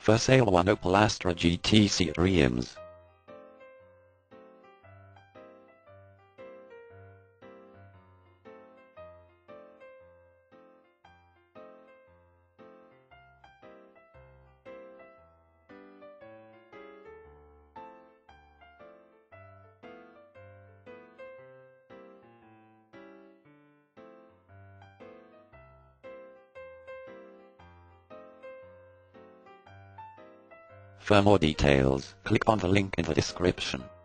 For sale one Opel Astra GTC Reims. For more details, click on the link in the description.